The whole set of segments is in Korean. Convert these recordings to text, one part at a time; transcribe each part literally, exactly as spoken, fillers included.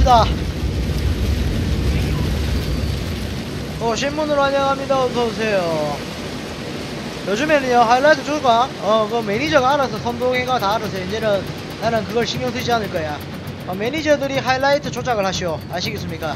왔다. 어, 신문으로 환영합니다. 어서오세요. 요즘에는요, 하이라이트 조가, 어, 그 매니저가 알아서 선동해가 다 알아서 이제는 나는 그걸 신경 쓰지 않을 거야. 어, 매니저들이 하이라이트 조작을 하시오. 아시겠습니까?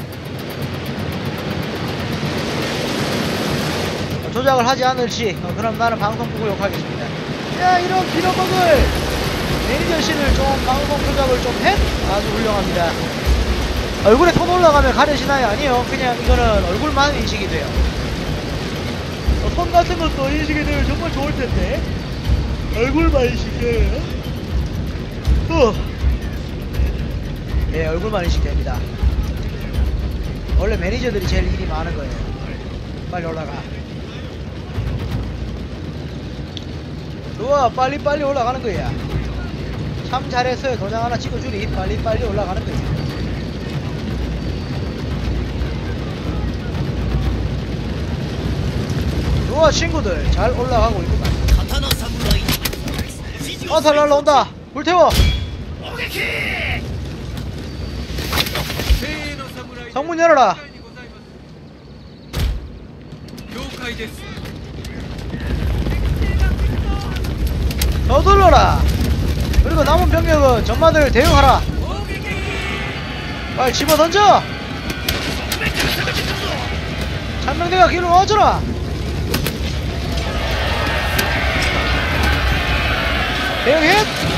어, 조작을 하지 않을지, 어, 그럼 나는 방송 보고 욕하겠습니다. 야, 이런 빌어먹을 매니저씨들 좀 방송 조작을 좀 해? 아주 훌륭합니다. 얼굴에 톤 올라가면 가려지나요? 아니요. 그냥 이거는 얼굴만 인식이 돼요. 어, 손 같은 것도 인식이 되면 정말 좋을 텐데. 얼굴만 인식해요. 어. 네, 얼굴만 인식됩니다. 원래 매니저들이 제일 일이 많은 거예요. 빨리 올라가. 좋아, 빨리빨리 올라가는 거야. 참 잘했어요. 도장 하나 찍어주리. 빨리빨리 올라가는 거야. 좋아, 친구들 잘 올라가고 있구만. 화살 날라온다. 불태워. 성문 열어라. 서둘러라. 그리고 남은 병력은 전마들 대응하라. 빨리 집어던져. 찬명대가 길을 넣어주라. 대응해.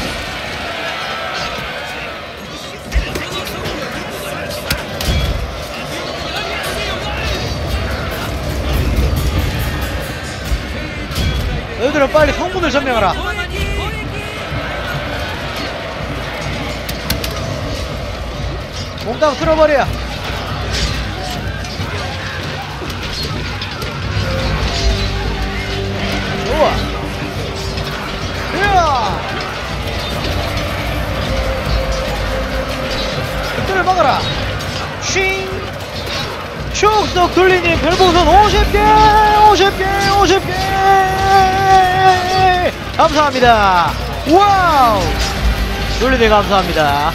너희들은 빨리 성문을 점령하라. 몽땅 쓸어버려. 좋아. 으아! 그들을 막아라. 쉥! 슉! 돌리님 별풍선 오십 개! 오십 개! 오십 개! 감사합니다. 와우! 돌리님 감사합니다.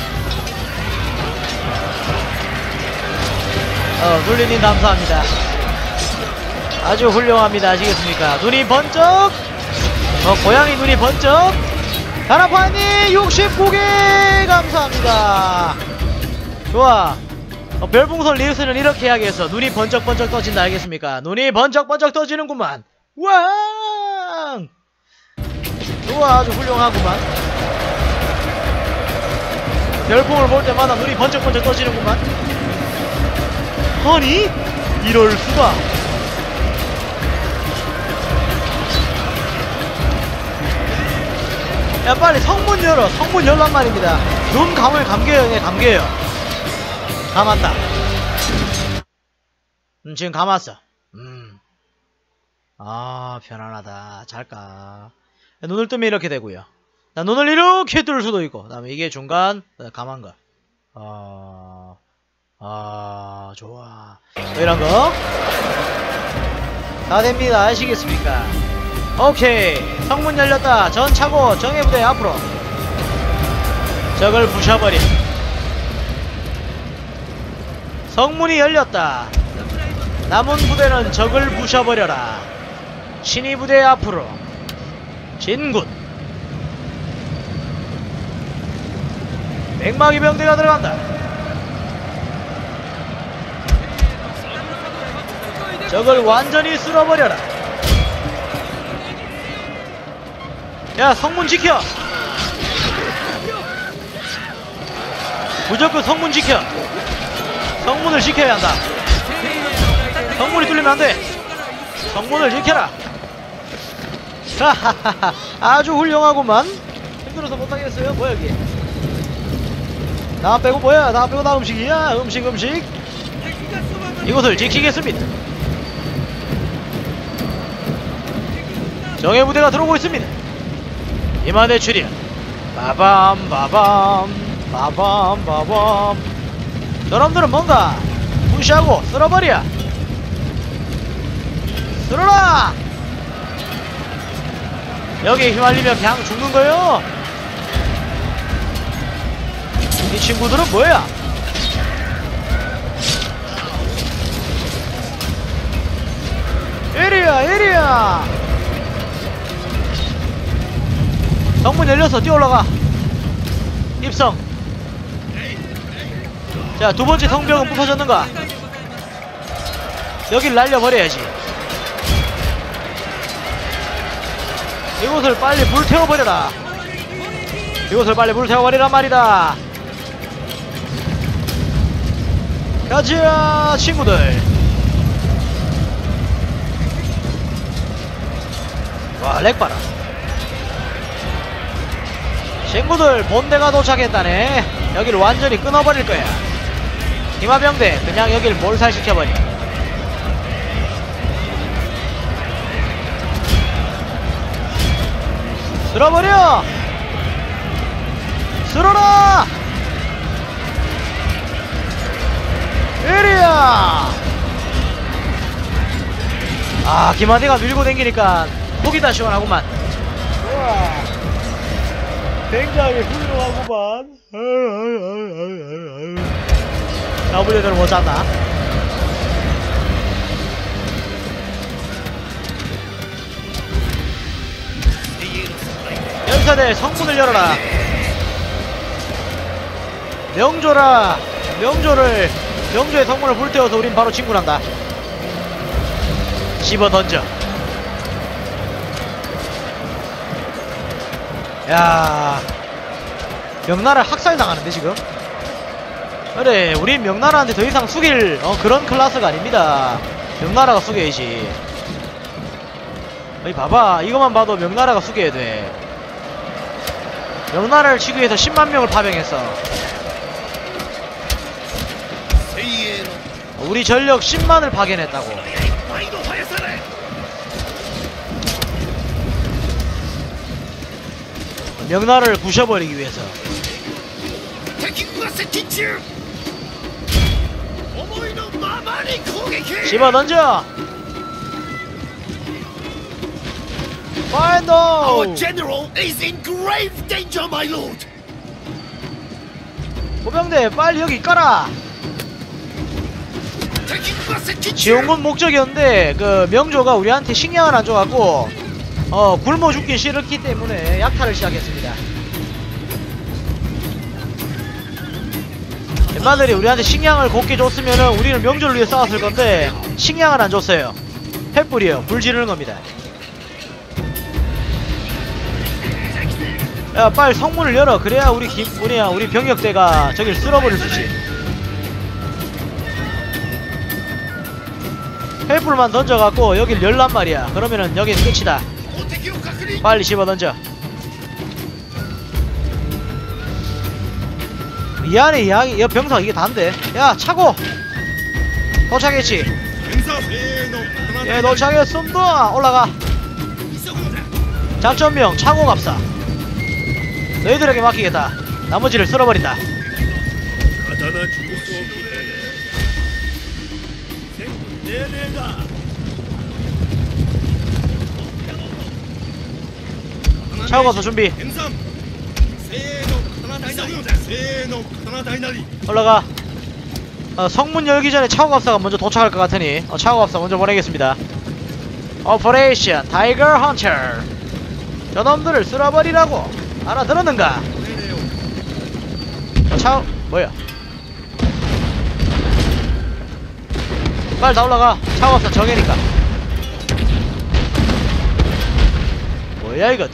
어, 돌리님 감사합니다. 아주 훌륭합니다. 아시겠습니까? 눈이 번쩍! 어, 고양이 눈이 번쩍! 다나파님 육십구 개 감사합니다. 좋아. 어, 별풍선 리스는 이렇게 해야겠어. 눈이 번쩍번쩍 떠진다. 알겠습니까? 눈이 번쩍번쩍 떠지는구만. 왕! 좋아. 아주 훌륭하구만. 별풍을 볼 때마다 눈이 번쩍번쩍 떠지는구만. 아니? 이럴수가. 야, 빨리 성문 열어. 성문 열란 말입니다. 눈 감을 감겨요. 네, 감겨요. 감았다. 음, 지금 감았어. 음. 아, 편안하다. 잘까. 야, 눈을 뜨면 이렇게 되고요. 나 눈을 이렇게 뜰 수도 있고. 그 다음에 이게 중간, 감한 거. 어, 아, 좋아. 이런 거. 다 됩니다. 아시겠습니까? 오케이. 성문 열렸다. 전 차고 정예부대 앞으로. 적을 부셔버림. 성문이 열렸다. 남은 부대는 적을 부셔버려라. 신이 부대 앞으로. 진군. 맥마기 병대가 들어간다. 적을 완전히 쓸어버려라. 야, 성문 지켜. 무조건 성문 지켜. 성문을 지켜야 한다. 성문이 뚫리면 안돼. 성문을 지켜라. 하하하하. 아주 훌륭하구만. 힘들어서 못하겠어요. 뭐야 여기. 나 빼고 뭐야. 나 빼고 나 음식이야. 음식 음식. 이곳을 지키겠습니다. 정예부대가 들어오고 있습니다. 이만의 출현. 빠밤 빠밤 빠밤 빠밤. 저놈들은 뭔가 무시하고 쓸어버려. 쓸어라. 여기 휘말리면 그냥 죽는거요. 이 친구들은 뭐야? 이리야 이리야. 성문 열려서 뛰어올라가. 입성. 자, 두번째 성벽은 부서졌는가? 여길 날려버려야지. 이곳을 빨리 불태워버려라. 이곳을 빨리 불태워버리란 말이다. 가자 친구들. 와, 렉 봐라. 친구들, 본대가 도착했다네. 여길 완전히 끊어버릴 거야. 힘화병대 그냥 여길 몰살시켜버려. 쓸어버려! 쓸어라! 이리야! 아, 김한대가 밀고 댕기니까 속이 다 시원하구만. 우와, 굉장히 훌륭하구만. 나부녀들은 못 잤나? 연사대 성문을 열어라. 명조라. 명조를 명조의 성문을 불태워서 우린 바로 진군한다. 집어던져. 야, 명나라 학살당하는데 지금? 그래, 우린 명나라한테 더 이상 숙일 어, 그런 클래스가 아닙니다. 명나라가 숙여야지. 어이 봐봐, 이거만 봐도 명나라가 숙여야 돼. 명나라를 치기 위해서 십만 명을 파병했어. 우리 전력 십만을 파견했다고. 명나라를 부셔버리기 위해서. 집어던져! 파인드! Our general is in grave danger, my lord. 보병대 빨리 여기 깔아. 지원군 목적이었는데 그 명조가 우리한테 식량을 안 줘갖고 어 굶어 죽기 싫었기 때문에 약탈을 시작했습니다. 엠마들이 우리한테 식량을 곱게 줬으면은 우리는 명조를 위해 싸웠을 건데 식량을 안 줬어요. 횃불이요. 불 지르는 겁니다. 야, 빨리 성문을 열어. 그래야 우리 김, 뭐냐, 우리 병력대가 저길 쓸어버릴 수 있지. 횃불만 던져갖고 여길 열란 말이야. 그러면은 여긴 끝이다. 빨리 집어던져. 미안해, 야, 야 병사 이게 단데. 야, 차고 도착했지. 예, 도착했습니다. 올라가. 작전명 차고 갑사. 너희들에게 맡기겠다. 나머지를 쓸어버린다. 차고 가서 준비. 올라가. 어, 성문 열기 전에 차고 갑사가 먼저 도착할 것 같으니 어, 차고 갑사 먼저 보내겠습니다. 오퍼레이션 타이거 헌터. 저놈들을 쓸어버리라고. 알아들었는가? 어, 차 뭐야? 빨리 다 올라가. 차고 갑사 정해니까. 뭐야 이것들?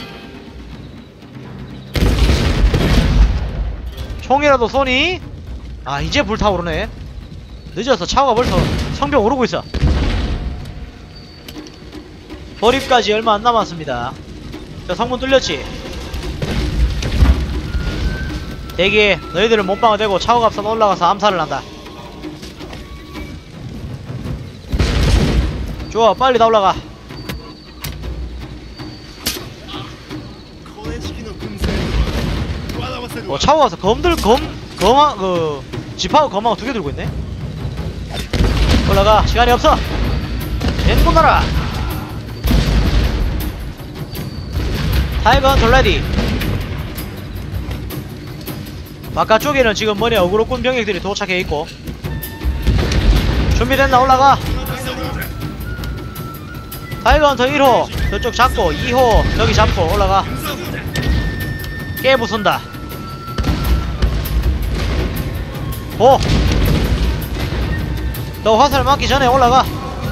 총이라도 쏘니? 아, 이제 불타오르네. 늦었어. 차고가 벌써 성벽 오르고 있어. 보립까지 얼마 안 남았습니다. 자, 성문 뚫렸지? 대기. 너희들은 몸빵을 대고 차고갑산 올라가서 암살을 한다. 좋아, 빨리 다 올라가. 어, 차고가서 검들 검 검하 그 지파하고 검하고 두 개 들고 있네. 올라가. 시간이 없어. 엔분나라. 타이거 헌터 레디. 바깥쪽에는 지금 뭐냐 어그로꾼 병력들이 도착해 있고. 준비됐나? 올라가. 타이거헌터 일 호 저쪽 잡고 이 호 저기 잡고 올라가. 깨부순다. 오! 너 화살 맞기 전에 올라가.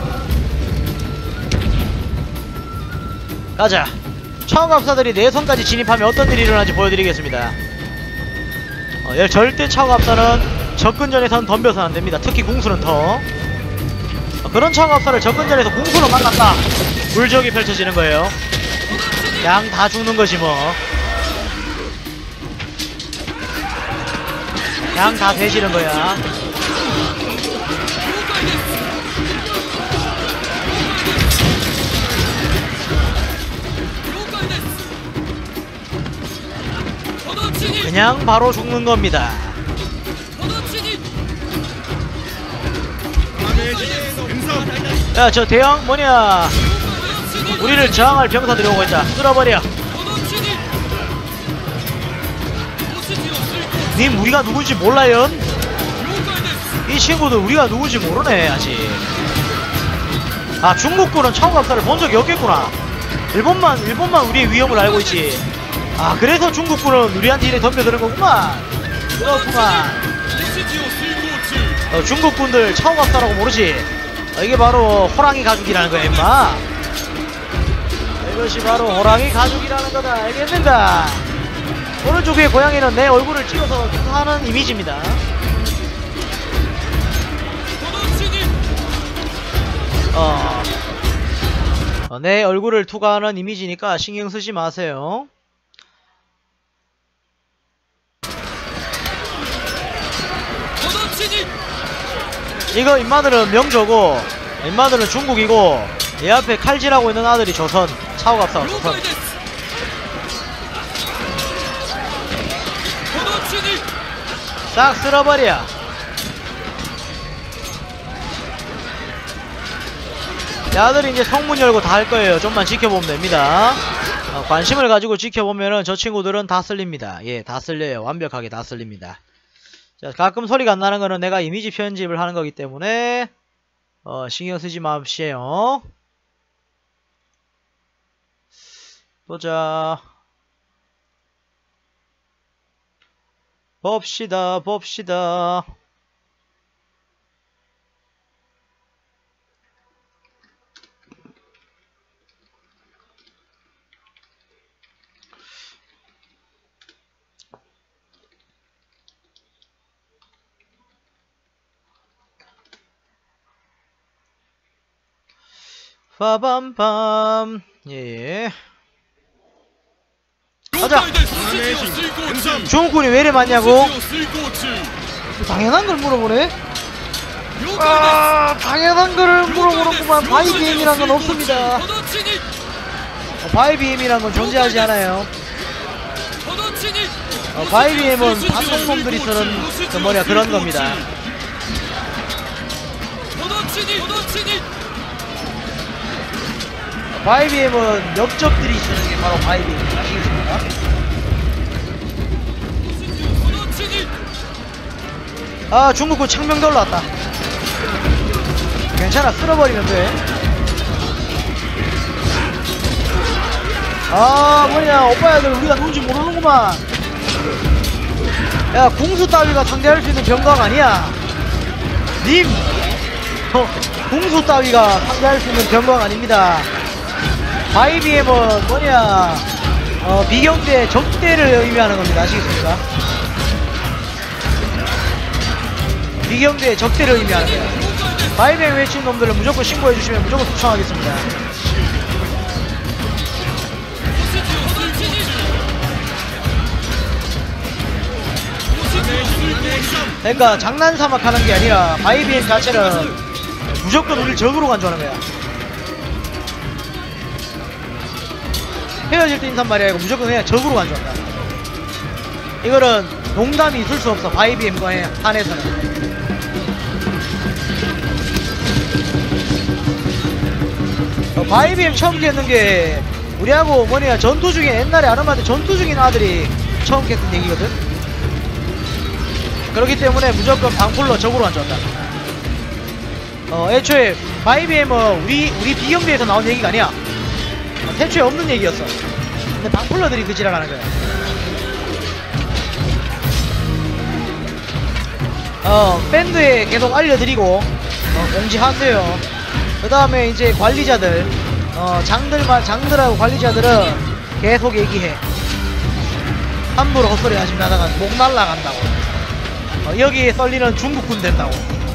가자. 차고갑사들이 내선까지 진입하면 어떤 일이 일어나는지 보여드리겠습니다. 어, 절대 차고갑사는 접근전에선 덤벼서는 안됩니다. 특히 궁수는 더. 어, 그런 차고갑사를 접근전에서 궁수로 만났다. 물적이 펼쳐지는 거예요. 양 다 죽는 거지 뭐. 양 다 돼지는 거야. 그냥 바로 죽는 겁니다. 야, 저 대왕 뭐냐? 우리를 저항할 병사들이 오고 있다. 쓸어버려. 님 우리가 누군지 몰라요? 이 친구들 우리가 누군지 모르네 아직. 아, 중국군은 차고갑사를 본 적이 없겠구나. 일본만 일본만 우리의 위험을 알고 있지. 아, 그래서 중국군은 우리한테 이래 덤벼드는 거구만. 그렇구만. 어, 중국군들 차고갑사라고 모르지. 어, 이게 바로 호랑이 가죽이라는 거야 임마. 이것이 바로 호랑이 가죽이라는 거다. 알겠는가? 오른쪽 위에 고양이는 내 얼굴을 찍어서 하는 이미지입니다. 어, 어, 내 얼굴을 투과하는 이미지니까 신경 쓰지 마세요. 이거 인마들은 명조고 인마들은 중국이고 얘 앞에 칼질하고 있는 아들이 조선. 차고갑사가 조선. 싹 쓸어버려. 야들이 이제 성문 열고 다 할 거예요. 좀만 지켜보면 됩니다. 어, 관심을 가지고 지켜보면은 저 친구들은 다 쓸립니다. 예, 다 쓸려요. 완벽하게 다 쓸립니다. 자, 가끔 소리가 안 나는 거는 내가 이미지 편집을 하는 거기 때문에 어, 신경 쓰지 마십시오. 보자. 봅시다, 봅시다. 빠밤밤. 예. 가자. 중국군이 왜 이래 많냐고? 당연한 걸 물어보네? 아, 당연한 걸 물어보는구만. 바이비엠이란 건 없습니다. 어, 바이비엠이란 건 존재하지 않아요. 어, 바이비엠은 반동놈들이 쓰는 그 뭐냐 그런 겁니다. 바이비엠은 역적들이 쓰는 게 바로 바이비엠. 아시겠습니까? 아, 중국군 창병도 올라왔다. 괜찮아, 쓸어버리면 돼. 아, 뭐냐, 오빠야들 우리가 누군지 모르는구만. 야, 궁수 따위가 상대할 수 있는 병강 아니야. 님! 어, 궁수 따위가 상대할 수 있는 병강 아닙니다. 바이비엠은 뭐냐, 어, 비경대 적대를 의미하는 겁니다. 아시겠습니까? 비경대 적대를 의미하는 거예요. 바이비엠 외친 놈들을 무조건 신고해주시면 무조건 수청하겠습니다. 그러니까 장난삼아 하는 게 아니라 바이비엠 자체는 무조건 우리를 적으로 간주하는 거야. 헤어질 때 인사한 말이야. 이거 무조건 그냥 적으로 간주한다. 이거는 농담이 있을 수 없어. 바이비엠과의 한에서는. 어, 바이비엠 처음 깼는 게 우리하고 뭐냐 전투 중에 옛날에 아름한테 전투 중인 아들이 처음 깼던 얘기거든. 그렇기 때문에 무조건 방풀로 적으로 간주한다. 어, 애초에 바이비엠은 우리 우리 비경대에서 나온 얘기가 아니야. 어, 태초에 없는 얘기였어. 근데 방플러들이 그 지랄하는 거야. 어, 밴드에 계속 알려드리고 어, 공지하세요. 그 다음에 이제 관리자들, 어, 장들만 장들하고 관리자들은 계속 얘기해. 함부로 헛소리 하시면 하다가 목 날라간다고. 어, 여기에 썰리는 중국군 된다고.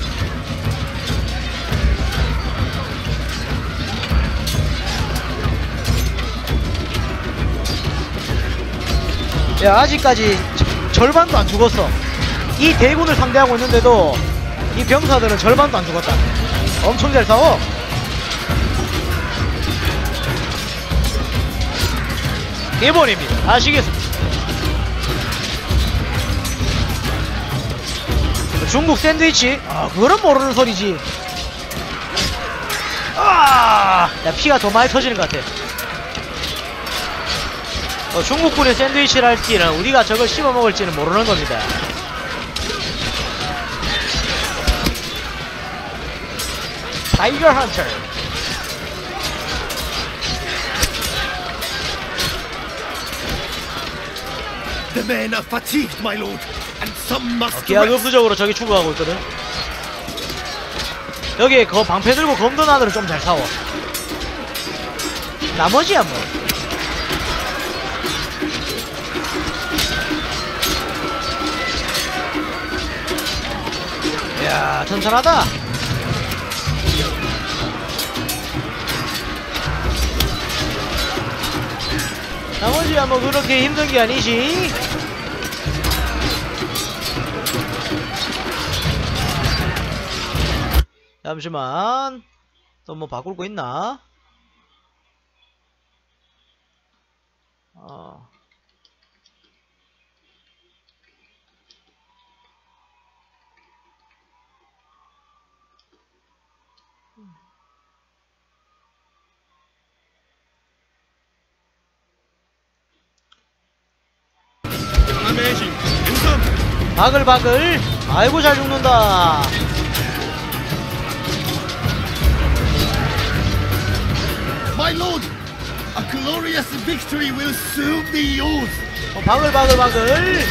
야, 아직까지 저- 절반도 안 죽었어. 이 대군을 상대하고 있는데도 이 병사들은 절반도 안 죽었다. 엄청 잘 싸워. 기본입니다. 아시겠습니까? 중국 샌드위치? 아, 그거는 모르는 소리지. 아, 야, 피가 더 많이 터지는 것 같아. 어, 중국군의 샌드위치를 할지는 우리가 저걸 씹어 먹을지는 모르는 겁니다. 타이거 헌터. The men are fatigued, my lord, and some must rest. 기하급수적으로 저기 추구하고 있거든. 여기 그 방패 들고 검도 나들은 좀 잘 싸워. 나머지야 뭐. 이야, 튼튼하다. 나머지야 뭐 그렇게 힘든 게 아니지. 잠시만, 또 뭐 바꿀 거 있나? 어. Amazing. Income. 바글바글. 아이고 잘 죽는다. My lord, a glorious victory will soon be yours. 어, 바글바글바글.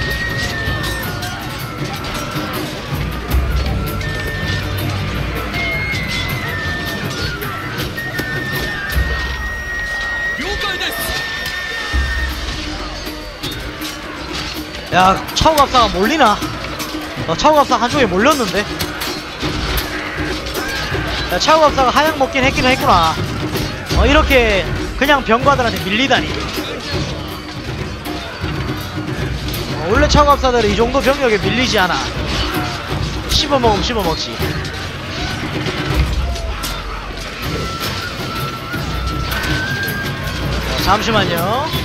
야, 차우갑사가 몰리나? 어, 차우갑사 한쪽에 몰렸는데? 야, 차우갑사가 하향 먹긴 했긴 했구나. 어, 이렇게 그냥 병과들한테 밀리다니. 어, 원래 차우갑사들은 이 정도 병력에 밀리지 않아. 씹어먹으면 씹어먹지. 어, 잠시만요.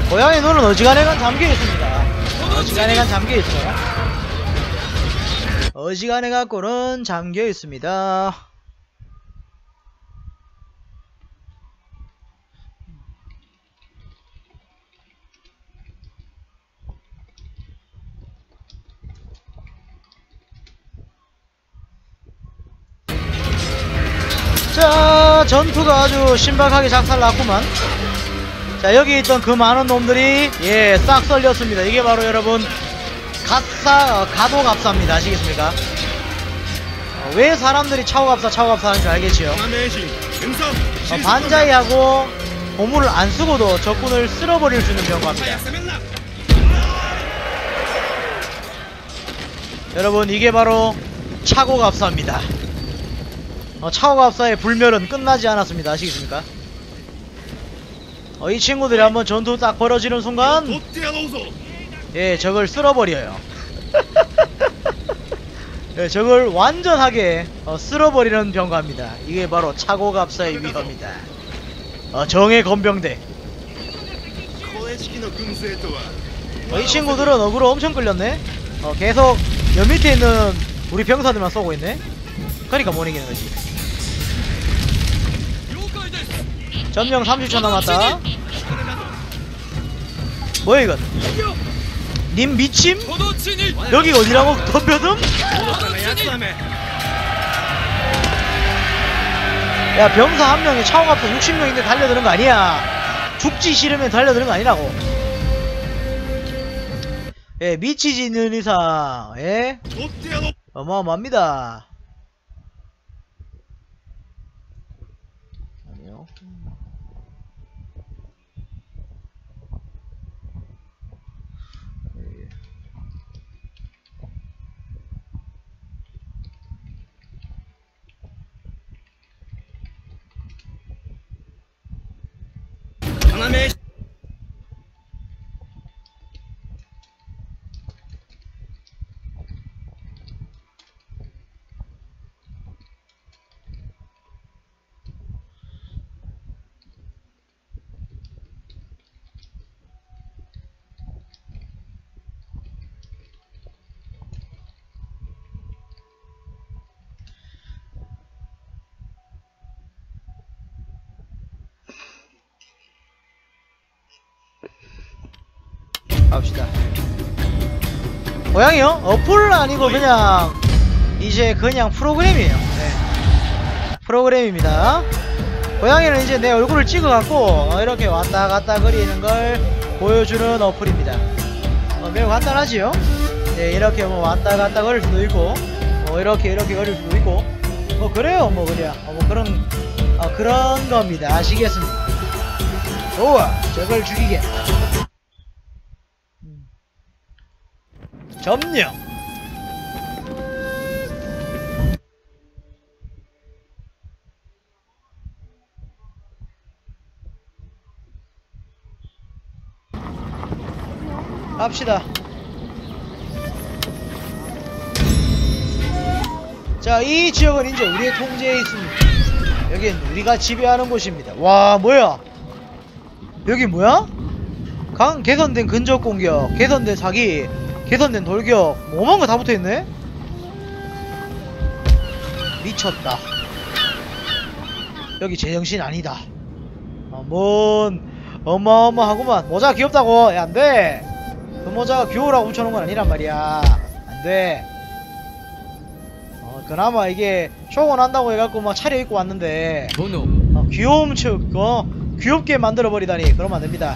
고양이 눈은 어지간해간 잠겨있습니다. 어지간해간 잠겨있죠. 어지간해갖고는 잠겨있습니다. 자, 전투가 아주 신박하게 작살났구만. 자, 여기 있던 그 많은 놈들이 예, 싹 썰렸습니다. 이게 바로 여러분 갓사, 어, 가도갑사입니다. 아시겠습니까? 어, 왜 사람들이 차오갑사 차오갑사 하는지 알겠지요? 어, 반자이하고 보물을 안 쓰고도 적군을 쓸어버릴 수 있는 병과입니다. 여러분, 이게 바로 차고갑사입니다. 어, 차오갑사의 불멸은 끝나지 않았습니다. 아시겠습니까? 어, 이 친구들이 한번 전투 딱 벌어지는 순간 예, 적을 쓸어버려요. 예, 적을 완전하게 어, 쓸어버리는 병가입니다. 이게 바로 차고갑사의 위험이다. 어, 정의 건병대. 어, 이 친구들은 어그로 엄청 끌렸네. 어, 계속 옆 밑에 있는 우리 병사들만 쏘고 있네. 그러니까 못 이기는 거지. 점령 삼십 초 남았다. 뭐야 이건? 님 미침? 여기가 어디라고? 덤벼듬? 야, 병사 한 명이 차오갑사 육십 명인데 달려드는 거 아니야. 죽지 싫으면 달려드는 거 아니라고. 예, 미치지는 이상 예? 어마어마합니다. 아니요. 갑시다. 고양이요? 어플 아니고 그냥 이제 그냥 프로그램이에요. 네. 프로그램입니다. 고양이는 이제 내 얼굴을 찍어갖고 이렇게 왔다 갔다 거리는 걸 보여주는 어플입니다. 어, 매우 간단하지요? 네, 이렇게 뭐 왔다 갔다 거릴 수도 있고 뭐 이렇게 이렇게 거릴 수도 있고 뭐 그래요. 뭐 그냥 어, 뭐 그런 어, 그런 겁니다. 아시겠습니까? 좋아, 저걸 죽이겠다. 점령. 갑시다. 자, 이 지역은 이제 우리의 통제에 있습니다. 여긴 우리가 지배하는 곳입니다. 와, 뭐야? 여기 뭐야? 강 개선된 근접 공격, 개선된 사기, 개선된 돌격, 오만 거 다 붙어있네? 미쳤다. 여기 제정신 아니다. 어, 뭔 어마어마하구만. 모자 귀엽다고. 야, 안돼. 그 모자가 귀여우라고 붙여놓은 건 아니란 말이야. 안돼. 어, 그나마 이게 쇼고 난다고 해갖고 막 차려입고 왔는데 어, 귀여움 척 어, 귀엽게 만들어버리다니 그러면 안됩니다.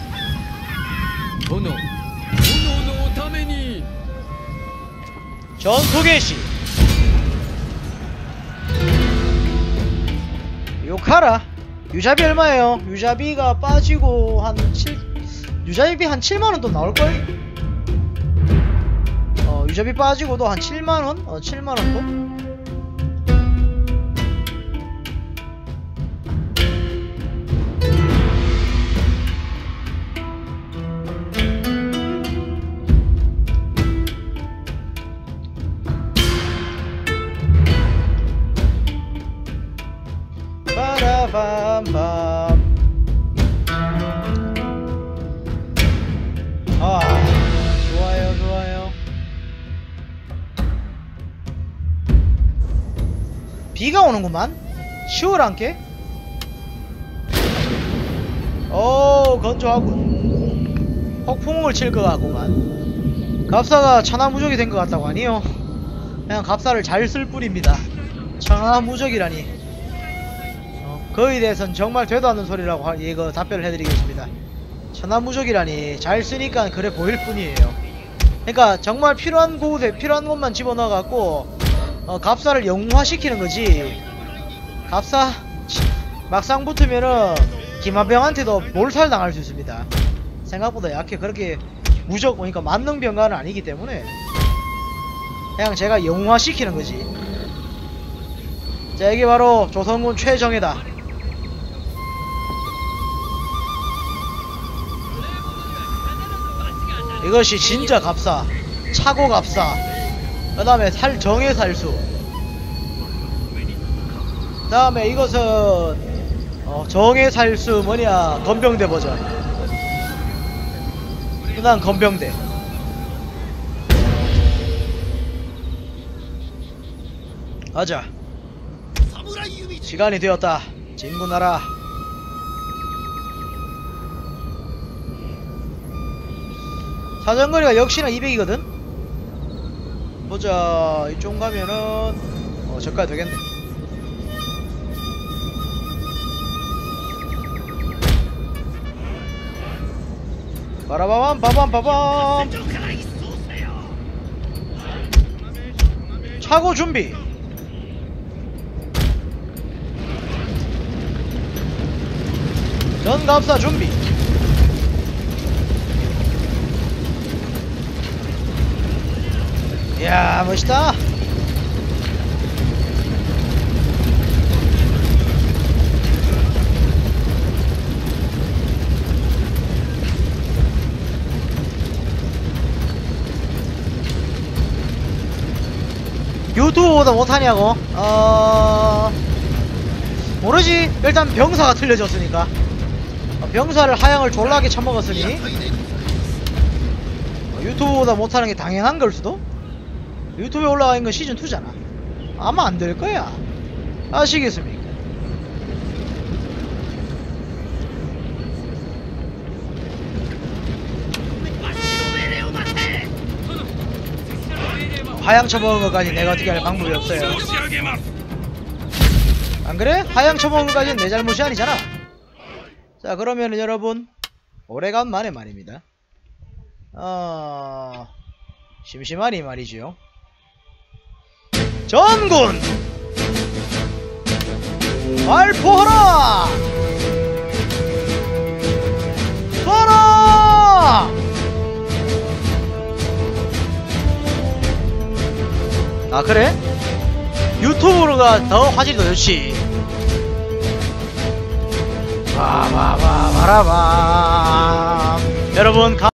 전투 개시. 욕하라. 유자비 얼마예요? 유자비가 빠지고 한 칠 유자비 한 칠만원 또 나올걸? 어, 유자비 빠지고도 한 칠만원? 어, 칠만원 또? 빠라밤밤. 비가 오는구만. 시원한게. 오 건조하군. 폭풍을 칠 것 같구만. 갑사가 천하무적이 된 것 같다고 하니요. 그냥 갑사를 잘 쓸 뿐입니다. 천하무적이라니. 어, 그에 대해서는 정말 되도 않는 소리라고 하, 이거 답변을 해드리겠습니다. 천하무적이라니 잘 쓰니까 그래 보일 뿐이에요. 그러니까 정말 필요한 곳에 필요한 곳만 집어넣어갖고 어, 갑사를 영웅화시키는 거지. 갑사 막상 붙으면은 김하병한테도 몰살 당할 수 있습니다. 생각보다 약해. 그렇게 무적 그러니까 만능병가는 아니기 때문에 그냥 제가 영웅화시키는 거지. 자, 이게 바로 조선군 최정예다. 이것이 진짜 갑사, 차고 갑사. 그 다음에 살 정예 살수. 그 다음에 이것은 어, 정예 살수 뭐냐 건병대 버전. 그 다음 건병대. 가자. 시간이 되었다. 진군하라. 사정거리가 역시나 이백이거든? 보자. 이쪽 가면은 어 저까지 되겠네. 빠라바밤 바밤 바밤. 차고 준비. 전갑사 준비. 이야 멋있다. 유튜브보다 못하냐고? 어... 모르지. 일단 병사가 틀려졌으니까. 어, 병사를 하향을 졸라게 처먹었으니 어, 유튜브보다 못하는 게 당연한 걸 수도? 유튜브에 올라가 있는 건 시즌 투잖아. 아마 안 될 거야. 아시겠습니까? 하향 쳐먹은 것까지 내가 어떻게 할 방법이 없어요. 안 그래? 하향 쳐먹은 것까지는 내 잘못이 아니잖아. 자, 그러면은 여러분 오래간만에 말입니다. 어... 심심하니 말이지요. 전군! 발포하라! 쏴라! 아 그래? 유튜브로가 더 화질이 더 좋지. 바바바바라밤. 여러분 가